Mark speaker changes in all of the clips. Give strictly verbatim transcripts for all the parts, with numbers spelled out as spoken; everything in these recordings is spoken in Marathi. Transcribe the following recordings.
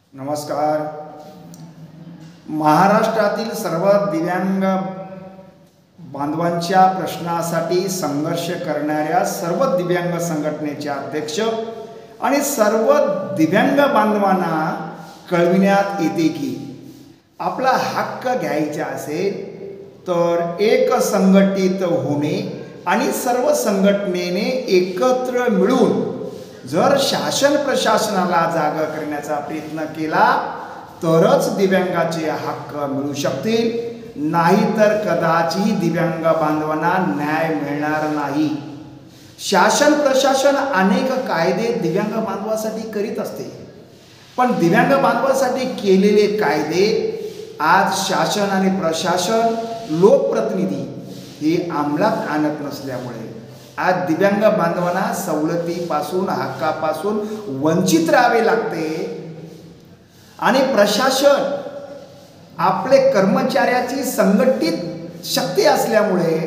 Speaker 1: नमस्कार. महाराष्ट्रातील सर्व दिव्यांग बांधवांच्या प्रश्नासाठी संघर्ष करणाऱ्या सर्व दिव्यांग संघटनेचे अध्यक्ष आणि सर्व दिव्यांग बांधवांना कळविण्यात येते की आपला हक्क घ्यायचा असेल तर एक संघटित होणे आणि सर्व संघटनेने एकत्र मिळून जर शासन प्रशासनाला जागा करण्याचा प्रयत्न केला तरच दिव्यांगाचे हक्क मिळू शकतील, नाहीतर कदाचित दिव्यांग बांधवांना न्याय मिळणार नाही. शासन प्रशासन अनेक कायदे दिव्यांग बांधवासाठी करीत असते, पण दिव्यांग बांधवासाठी केलेले कायदे आज शासन आणि प्रशासन लोकप्रतिनिधी हे अंमलात आणत नसल्यामुळे आज दिव्यांग बांधवांना सवलतीपासून हक्कापासून वंचित राहावे लागते आणि प्रशासन आपले कर्मचाऱ्याची संघटित शक्ती असल्यामुळे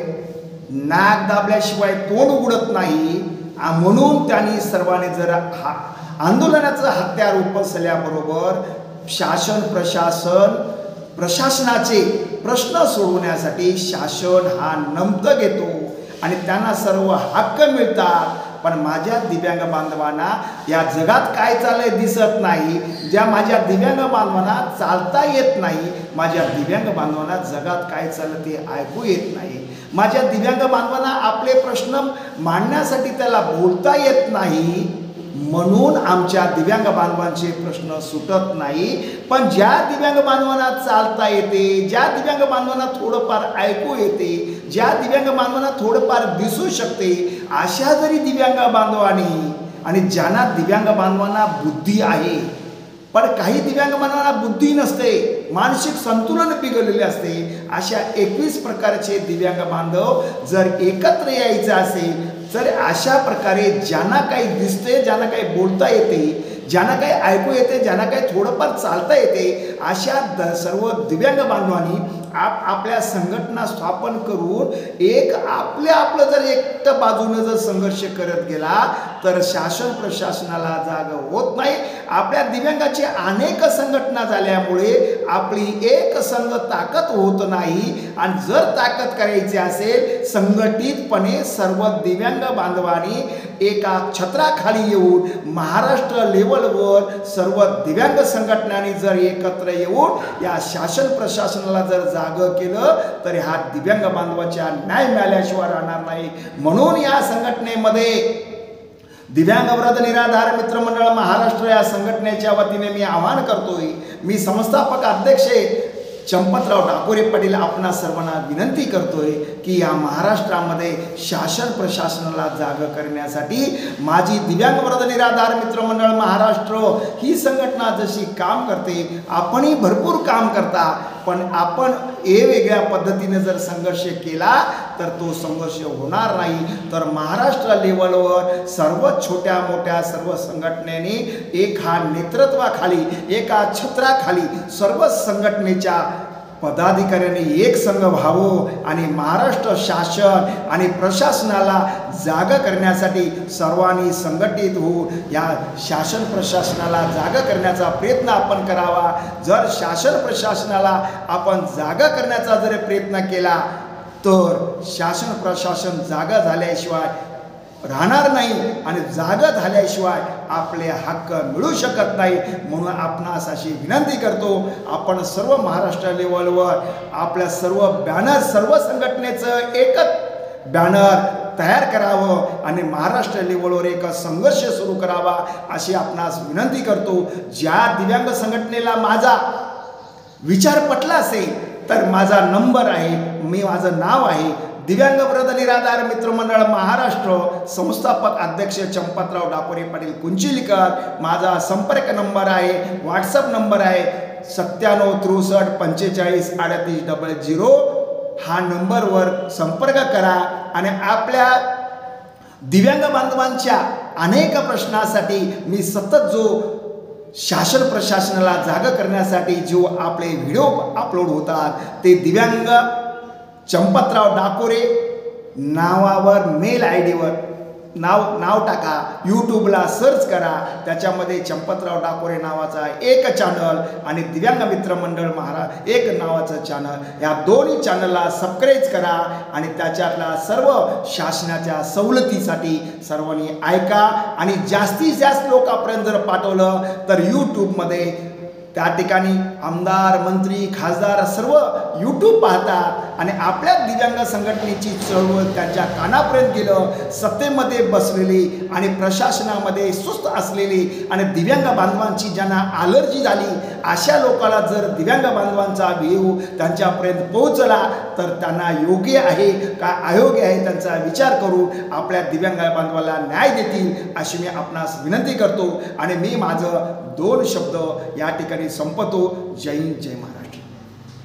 Speaker 1: नाक दाबल्याशिवाय तोंड उघडत नाही. म्हणून त्यांनी सर्वांनी जर हा आंदोलनाचं हत्यार उपसल्याबरोबर शासन प्रशासन प्रशासनाचे प्रश्न सोडवण्यासाठी शासन हा नमत घेतो आणि त्यांना सर्व हक्क मिळतात. पण माझ्या दिव्यांग बांधवांना या जगात काय चाललंय दिसत नाही, ज्या माझ्या दिव्यांग बांधवांना चालता येत नाही, माझ्या दिव्यांग बांधवांना जगात काय चाललं ते ऐकू येत नाही, माझ्या दिव्यांग बांधवांना आपले प्रश्न मांडण्यासाठी त्याला बोलता येत नाही, म्हणून आमच्या दिव्यांग बांधवांचे प्रश्न सुटत नाही. पण ज्या दिव्यांग बांधवांना चालता येते, ज्या दिव्यांग बांधवांना थोडंफार ऐकू येते, ज्या दिव्यांग बांधवांना थोडंफार दिसू शकते, अशा जरी दिव्यांग बांधवांनी आणि ज्यांना दिव्यांग बांधवांना बुद्धी आहे, पण काही दिव्यांग बांधवांना बुद्धी नसते, मानसिक संतुलन बिघडलेले असते, अशा एकवीस प्रकारचे दिव्यांग बांधव जर एकत्र यायचं असेल तर अशा प्रकारे ज्यांना काही दिसते, ज्यांना काही बोलता येते, ज्यांना काही ऐकू येते, ज्यांना काही थोडंफार चालता येते, अशा द सर्व दिव्यांग बांधवांनी आप आपल्या संघटना स्थापन करून एक आपल्या आपलं जर एकटं बाजूनं जर संघर्ष करत गेला तर शासन प्रशासनाला जागा होत नाही. आपल्या दिव्यांगाची अनेक संघटना झाल्यामुळे आपली एक संघ ताकद होत नाही. आणि जर ताकद करायची असेल संघटितपणे सर्व दिव्यांग बांधवांनी एका छत्राखाली येऊन महाराष्ट्र लेवलवर सर्व दिव्यांग संघटनांनी जर एकत्र येऊन या शासन प्रशासनाला जर जागं केलं तर ह्या दिव्यांग बांधवाच्या न्याय मिळाल्याशिवाय राहणार नाही. म्हणून या संघटनेमध्ये दिव्यांग वृद्ध निराधार मित्रमंडळ महाराष्ट्र या संघटनेच्या वतीने मी आवाहन करतोय, मी संस्थापक अध्यक्ष चंपतराव डाकोरे पाटील आपणा सर्वांना विनंती करतोय की या महाराष्ट्रामध्ये शासन प्रशासनाला जागा करण्यासाठी माझी दिव्यांग वृद्ध निराधार मित्रमंडळ महाराष्ट्र ही संघटना जशी काम करते, आपणही भरपूर काम करता, पण आपण वेगवेगळ्या पद्धतीने जर संघर्ष केला तर तो संघर्ष होणार नाही. तर महाराष्ट्र लेवलवर सर्व छोट्या मोठ्या सर्व संघटनेने एका नेतृत्वाखाली एका छत्राखाली सर्व संघटनेच्या पदाधिकाऱ्यांनी एक संघ व्हावं आणि महाराष्ट्र शासन आणि प्रशासनाला जागा करण्यासाठी सर्वांनी संघटित होऊन या शासन प्रशासनाला जागा करण्याचा प्रयत्न आपण करावा. जर शासन प्रशासनाला आपण जागा करण्याचा जर प्रयत्न केला तर शासन प्रशासन जागा झाल्याशिवाय राहणार नाही आणि जागा झाल्याशिवाय आपले हक्क मिळू शकत नाही. म्हणून आपणास अशी विनंती करतो, आपण सर्व महाराष्ट्र लेवलवर आपल्या सर्व बॅनर सर्व संघटनेचं एकच बॅनर तयार करावं आणि महाराष्ट्र लेवलवर एक संघर्ष सुरू करावा अशी आपणास विनंती करतो. ज्या दिव्यांग संघटनेला माझा विचार पटला असेल तर माझा नंबर आहे, मी माझं नाव आहे दिव्यांग वृद्ध निराधार मित्रमंडळ महाराष्ट्र संस्थापक अध्यक्ष चंपतराव डाकोरे पाटील कुंचिलीकर. माझा संपर्क नंबर आहे, व्हॉट्सअप नंबर आहे सत्त्याण्णव त्रेसष्ट पंचेचाळीस अडतीस डबल झिरो. हा नंबरवर संपर्क करा आणि आपल्या दिव्यांग बांधवांच्या अनेक प्रश्नासाठी मी सतत जो शासन प्रशासनाला जागा करण्यासाठी जो आपले व्हिडिओ अपलोड होतात ते दिव्यांग चंपतराव डाकोरे नावावर मेल आय डीवर नाव नाव टाका, यूट्यूबला सर्च करा, त्याच्यामध्ये चंपतराव डाकोरे नावाचा एक चॅनल आणि दिव्यांग मित्र मंडळ महाराज एक नावाचं चॅनल, या दोन्ही चॅनलला सबस्क्राईब करा आणि त्याच्यातला सर्व शासनाच्या सवलतीसाठी सर्वांनी ऐका आणि जास्तीत जास्त लोकांपर्यंत जर पाठवलं तर यूट्यूबमध्ये त्या ठिकाणी आमदार, मंत्री, खासदार सर्व यूट्यूब पाहतात आणि आपल्या दिव्यांग संघटनेची चळवळ त्यांच्या कानापर्यंत गेलं. सत्तेमध्ये बसलेली आणि प्रशासनामध्ये सुस्त असलेली आणि दिव्यांग बांधवांची ज्यांना ॲलर्जी झाली अशा लोकांना जर दिव्यांग बांधवांचा व्हिडिओ त्यांच्यापर्यंत पोहोचला तर त्यांना योग्य आहे का अयोग्य आहे त्यांचा विचार करून आपल्या दिव्यांग बांधवाला न्याय देतील अशी मी आपणास विनंती करतो आणि मी माझं दोन शब्द या ठिकाणी संपतो. जय हिंद, जय महाराज.